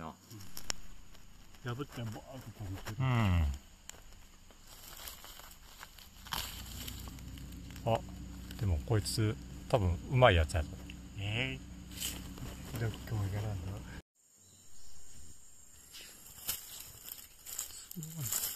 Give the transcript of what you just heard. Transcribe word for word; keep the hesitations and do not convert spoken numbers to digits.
な。 破ってボーッと飛んでる。 うん。あ、でもこいつ多分うまいやつやぞ。 ええー、どっかもいかなんだ。すごい。